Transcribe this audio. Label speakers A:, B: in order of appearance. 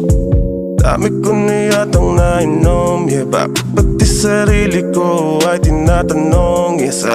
A: Dami ko na yatang nainom, yeah. Bakit pati sarili ko ay tinatanong, yeah.